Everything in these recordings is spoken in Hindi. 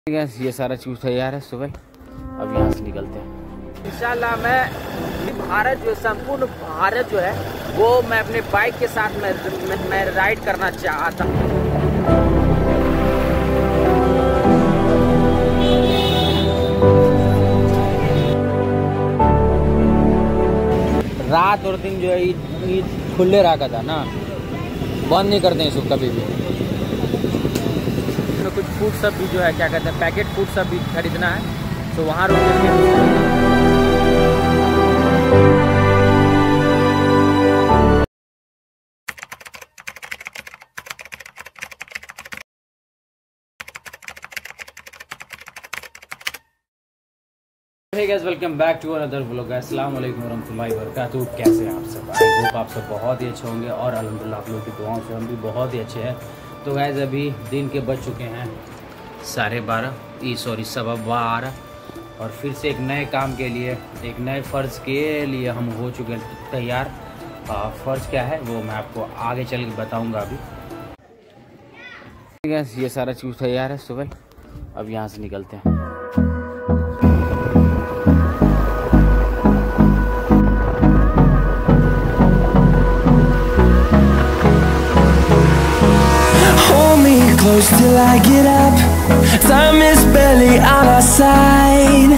ये सारा चीज तैयार है। सुबह अब यहाँ से निकलते हैं इंशाल्लाह। मैं भारत जो संपूर्ण भारत जो है वो मैं अपने बाइक के साथ मैं राइड करना चाहता हूँ। रात और दिन जो है ईद खुले रखा था ना, बंद नहीं करते हैं इसको कभी भी। कुछ फूड सब भी जो है क्या कहते हैं पैकेट फूड सब भी खरीदना है, तो वहाँ रुकेंगे। Hey guys, welcome back to another vlog. अस्सलाम वालेकुम रहमतुल्लाहि व बरकातहू। कैसे हैं आप सब? आई होप आप सब बहुत ही अच्छे होंगे और अल्हम्दुलिल्लाह आप लोग की दुआओं से हम भी बहुत ही अच्छे हैं। तो गाइस अभी दिन के बज चुके हैं 12:30 और फिर से एक नए काम के लिए, एक नए फ़र्ज़ के लिए हम हो चुके हैं तैयार। फ़र्ज़ क्या है वो मैं आपको आगे चल के बताऊँगा। अभी गाइस ये सारा चीज़ तैयार है। सुबह अब यहाँ से निकलते हैं। Close till I get up. Time is barely on our side.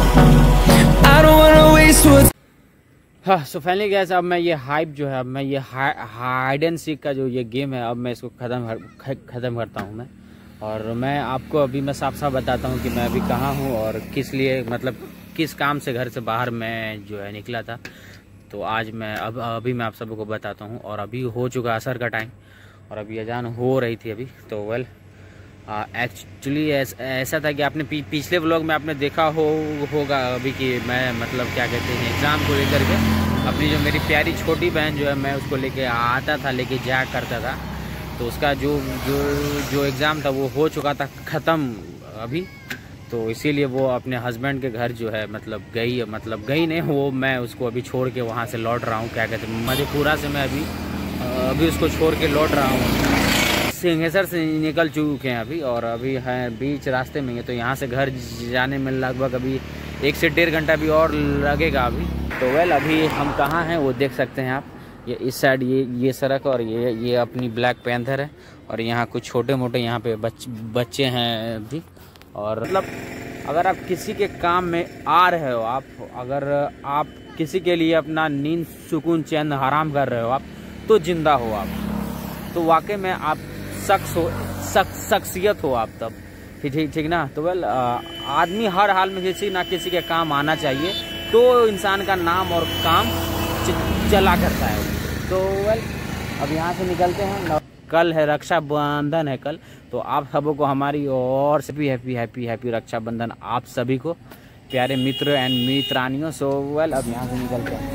I don't wanna waste what's. हाँ, सो फाइनली गाइस अब मैं ये हाइप जो है, अब मैं ये हाइड एंड सीक का जो ये गेम है, अब मैं इसको ख़त्म करता हूँ मैं। और मैं आपको अभी मैं साफ साफ बताता हूँ कि मैं अभी कहाँ हूँ और किस लिए, मतलब किस काम से घर से बाहर मैं जो है निकला था। तो आज मैं अभी मैं आप सबको बताता हूँ। और अभी हो चुका असर का टाइम और अभी अजान हो रही थी अभी। तो वेल एक्चुअली ऐसा था कि आपने पिछले व्लॉग में आपने देखा होगा अभी कि मैं मतलब क्या कहते हैं एग्ज़ाम को लेकर के अपनी जो मेरी प्यारी छोटी बहन जो है मैं उसको लेके आता था, लेके जाया करता था। तो उसका जो एग्ज़ाम था वो हो चुका था ख़त्म अभी। तो इसीलिए वो अपने हस्बैंड के घर जो है मतलब गई नहीं, वो मैं उसको अभी छोड़ के वहाँ से लौट रहा हूँ। क्या कहते हैं मधेपुरा से मैं अभी उसको छोड़ के लौट रहा हूँ। सिंहेश्वर से निकल चुके हैं अभी और अभी हैं बीच रास्ते में है। तो यहाँ से घर जाने में लगभग अभी 1 से 1.5 घंटा भी और लगेगा अभी। तो वेल अभी हम कहाँ हैं वो देख सकते हैं आप। ये इस साइड ये सड़क और ये अपनी ब्लैक पैंथर है और यहाँ कुछ छोटे मोटे यहाँ पे बच्चे हैं अभी। और मतलब अगर आप किसी के काम में आ रहे हो, अगर आप किसी के लिए अपना नींद सुकून चैन हराम कर रहे हो आप, तो जिंदा हो आप, तो वाकई में आप शख्सियत हो आप तब। ठीक ना। तो वेल आदमी हर हाल में किसी ना किसी के काम आना चाहिए, तो इंसान का नाम और काम चला करता है। तो वेल अब यहाँ से निकलते हैं। कल है रक्षाबंधन है कल, तो आप सबको हमारी और से भी हैप्पी रक्षाबंधन आप सभी को, प्यारे मित्र एंड मित्रानियों। सो वेल अब यहाँ से निकलते हैं।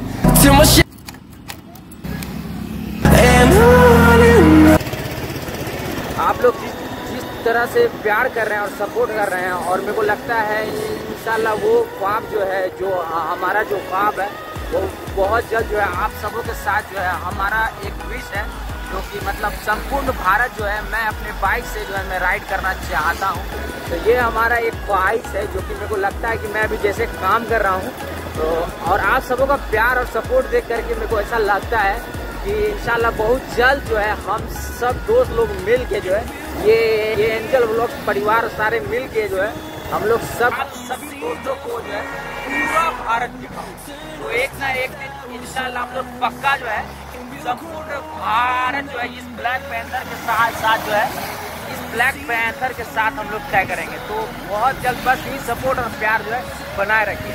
आप लोग जिस तरह से प्यार कर रहे हैं और सपोर्ट कर रहे हैं, और मेरे को लगता है इंशाल्लाह वो ख्वाब जो है, जो हमारा जो ख्वाब है वो बहुत जल्द जो है आप सबों के साथ जो है हमारा एक विश है, जो कि मतलब संपूर्ण भारत जो है मैं अपने बाइक से जो है मैं राइड करना चाहता हूँ। तो ये हमारा एक ख्वाहिश है जो कि मेरे को लगता है कि मैं अभी जैसे काम कर रहा हूँ, तो और आप सबों का प्यार और सपोर्ट देख करके मेरे को ऐसा लगता है कि इंशाल्लाह बहुत जल्द जो है हम सब दोस्त लोग मिल के जो है ये एंजल व्लॉग परिवार सारे मिल के जो है हम लोग सभी दोस्तों को जो है पूरा भारत दिखाओ। तो एक ना एक दिन इंशाल्लाह हम लोग पक्का जो है संपूर्ण भारत जो है इस ब्लैक पैंथर के साथ जो है इस ब्लैक पैंथर के साथ हम लोग तय करेंगे। तो बहुत जल्द बस यही सपोर्ट और प्यार जो है बनाए रखिए।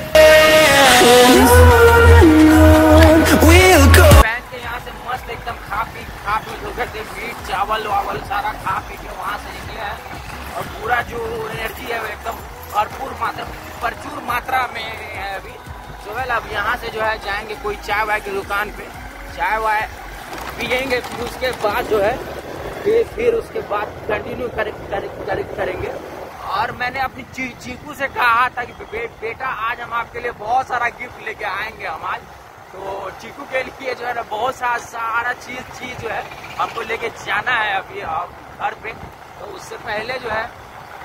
मस्त एकदम खा पी मीट चावल वावल सारा खा पी के वहाँ से निकले हैं और पूरा जो एनर्जी है वो एकदम प्रचुर मात्रा में है अभी। तो वेल अब यहाँ से जो है जाएंगे कोई चाय वाय की दुकान पे, चाय वाय पियेंगे, फिर उसके बाद जो है फिर उसके बाद कंटिन्यू करेंगे। और मैंने अपनी चीकू से कहा था कि बेटा आज हम आपके लिए बहुत सारा गिफ्ट लेके आएंगे हम आज। तो चीकू के लिए जो है ना बहुत सारा चीज जो है हमको लेके जाना है अभी घर पे। तो उससे पहले जो है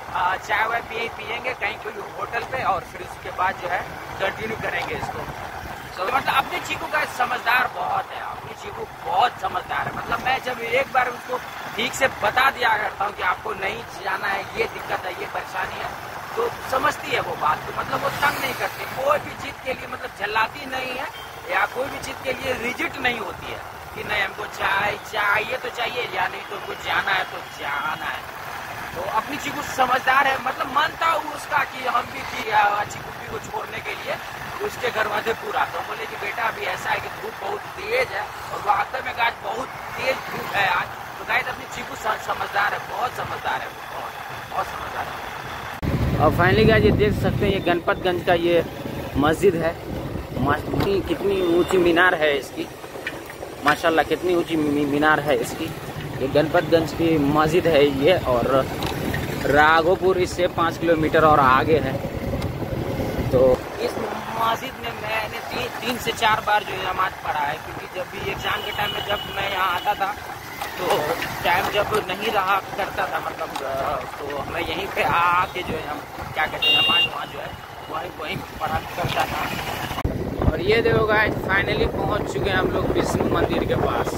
चाय वाय पियेंगे कहीं कोई होटल पे, और फिर उसके बाद जो है कंटिन्यू करेंगे इसको। तो मतलब अपने चीकू का समझदार बहुत है, अपनी चीकू बहुत समझदार है। मतलब मैं जब एक बार उसको ठीक से बता दिया करता हूँ कि आपको नहीं जाना है, ये दिक्कत है, ये परेशानी है, तो समझती है वो बात को। मतलब वो तंग नहीं करती, कोई भी चीज़ के लिए मतलब झल्लाती नहीं है, या कोई भी चीज़ के लिए रिजिट नहीं होती है कि नहीं हमको चाहिए तो चाहिए, या नहीं तो हमको जाना है तो जाना है। तो अपनी चीकू समझदार है। मतलब मानता हूँ उसका कि हम भी चीकू को छोड़ने के लिए उसके घर वाले पूरा, तो बोले कि बेटा अभी ऐसा है कि धूप बहुत तेज है, और वास्तव में आज बहुत तेज धूप है आज। तो गाइस अपनी चीकू समझदार है, बहुत समझदार है, बहुत समझदार है। और फाइनली गाइस ये देख सकते हैं, ये गणपतगंज का ये मस्जिद है। कितनी ऊंची मीनार है इसकी, माशाल्लाह कितनी ऊंची मीनार है इसकी। ये गणपतगंज की मस्जिद है ये, और राघोपुर इससे 5 किलोमीटर और आगे है। तो इस मस्जिद में मैंने 3 से 4 बार जो नमाज पढ़ा है, क्योंकि जब भी एग्जाम के टाइम में जब मैं यहाँ आता था, तो टाइम जब नहीं रहा करता था, मतलब तो मैं यहीं पे आके जो है हम क्या कहते हैं नमाज जो है वहीं पढ़ा करता था। और ये देखो गाइस फाइनली पहुंच चुके हैं हम लोग विष्णु मंदिर के पास,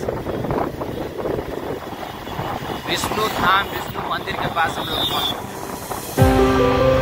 विष्णु धाम विष्णु मंदिर के पास हम लोग पहुंच चुके हैं।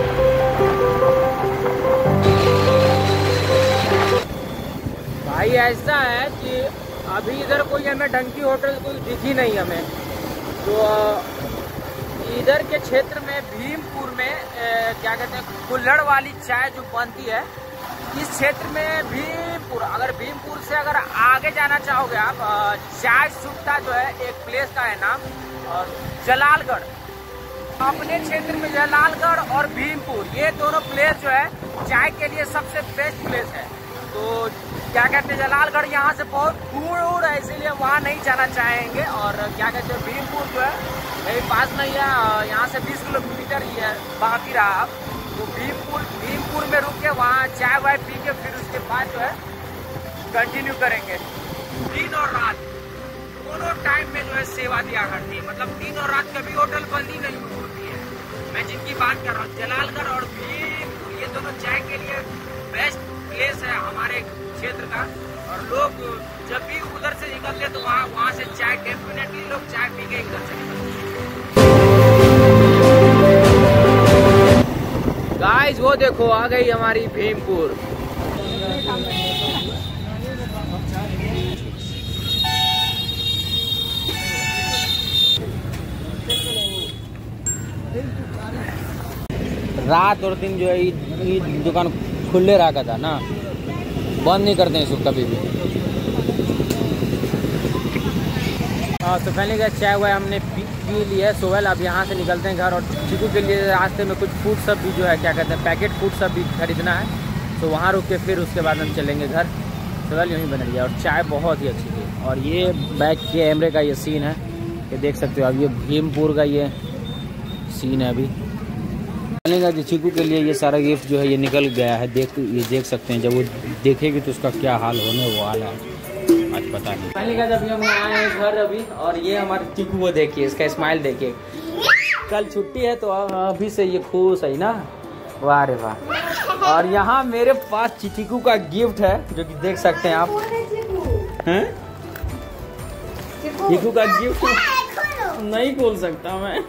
भाई ऐसा है कि अभी इधर कोई हमें ढंग की होटल कोई दिखी नहीं हमें, तो इधर के क्षेत्र में भीमपुर में क्या कहते हैं कुल्हड़ वाली चाय जो बनती है, इस क्षेत्र में भीमपुर, अगर भीमपुर से अगर आगे जाना चाहोगे आप, चाय सुट्टा जो है एक प्लेस का है नाम, और जलालगढ़, अपने क्षेत्र में जलालगढ़ और भीमपुर ये दोनों प्लेस जो है चाय के लिए सबसे बेस्ट प्लेस है। तो क्या कहते हैं जलालगढ़ यहाँ से बहुत दूर है, इसीलिए वहाँ नहीं जाना चाहेंगे। और क्या कहते हैं भीमपुर जो है मेरे पास नहीं है, यहाँ से 20 किलोमीटर ही है बाकी रहा आप, तो भीमपुर में रुक के वहाँ चाय वाय पी के फिर उसके बाद जो है कंटिन्यू करेंगे। दिन और रात दोनों टाइम में जो है सेवा दिया करती है, मतलब दिन और रात कभी होटल बंद ही नहीं होती है। मैं जिनकी बात कर रहा हूँ जलालगढ़ और भीमपुर, ये दोनों चाय के लिए बेस्ट प्लेस है हमारे क्षेत्र का। और लोग जब भी उधर से निकलते तो वहाँ से चाय डेफिनेटली लोग चाय पी के इधर से निकलते। गाइस वो देखो आ गई हमारी भीमपुर। रात और दिन जो है ये दुकान खुले रखा था ना, बंद नहीं करते हैं इसको कभी भी। तो पहले का चाय वाय हमने पी लिया है सोवेल। अब यहाँ से निकलते हैं घर, और चीकू के लिए रास्ते में कुछ फूड सब भी जो है क्या कहते हैं पैकेट फूड सब भी खरीदना है, तो वहाँ रुक के फिर उसके बाद हम चलेंगे घर। सोवेल यूँ ही बन गया, और चाय बहुत ही अच्छी थी। और ये बैक के कैमरे का ये सीन है, ये देख सकते हो। अब ये भीमपुर का ये सीन है अभी चलेगा कि चीकू के लिए ये सारा गिफ्ट जो है ये निकल गया है। ये देख सकते हैं, जब वो देखेगी तो उसका क्या हाल होने वाला है आज पता नहीं। पहले का जब हम आए हैं घर अभी, और ये हमारे चीकू को देखिए, इसका स्माइल देखिए। कल छुट्टी है तो अभी से ये खुश है ना, वाह रे वाह। और यहाँ मेरे पास चीकू का गिफ्ट है जो कि देख सकते हैं आप, हैं चीकू का गिफ्ट नहीं खोल सकता मैं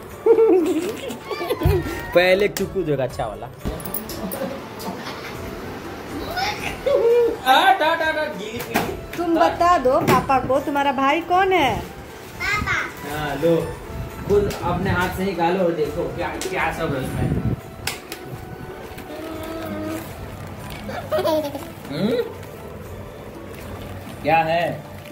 पहले चुकू जो अच्छा वाला। तुम बता दो पापा को तुम्हारा भाई कौन है? पापा। हाँ लो, खुद अपने हाथ से निकालो और देखो क्या क्या सब है उसमें। क्या है?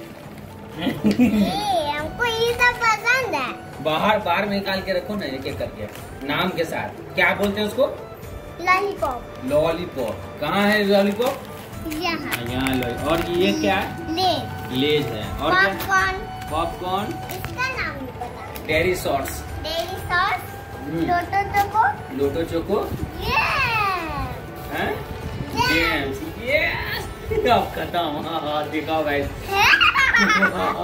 हमको ये सब पसंद है। बाहर में निकाल के रखो ना एक एक करके नाम के साथ। क्या बोलते हैं उसको? लॉलीपॉप। लॉलीपॉप। कहाँ है लॉलीपॉप? यहाँ। और ये क्या है? लेज है। और पॉपकॉर्न। पॉपकॉर्न। इसका नाम नहीं पता। Dairy sauce. Dairy sauce. Loto Choco. Loto Choco. Games. Yes. अब खत्म। हाँ दिखाओ गाइस।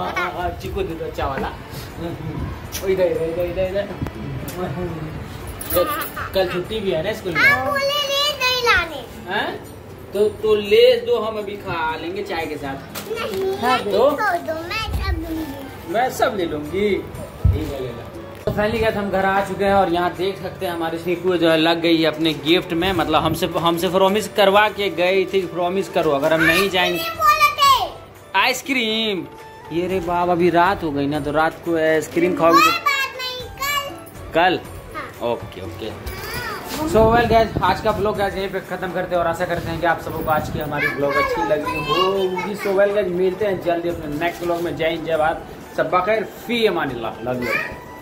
चिकू दे दो अच्छा वाला। इधर इधर इधर इधर। कल छुट्टी भी है ना स्कूल में। आप बोले लेज नहीं लाने। हैं? तो ले दो, हम अभी खा लेंगे चाय के साथ। नहीं हाँ, तो? दो मैं सब लूंगी। मैं सब ले लूंगी। ठीक है, ले ला। तो फाइनली हम घर आ चुके हैं और यहाँ देख सकते हैं हमारी सीकू जो है लग गई है अपने गिफ्ट में। मतलब हमसे प्रॉमिस करवा के गई थी, प्रॉमिस करो अगर हम नहीं जाएंगे। आइसक्रीम, ये रे बाप अभी रात हो गई ना, तो रात को आइसक्रीम खाओगे तो कल। Okay okay. So well guys, आज का ब्लॉग गाइस यहीं पे खत्म करते हैं और आशा करते हैं कि आप सबको आज की हमारी ब्लॉग अच्छी लगी होगी। सो वेल गाइस, मिलते हैं जल्दी अपने नेक्स्ट ब्लॉग में। जय हिंद, जय भारत, सब बखैर, फी अमानिल्लाह, लव यू।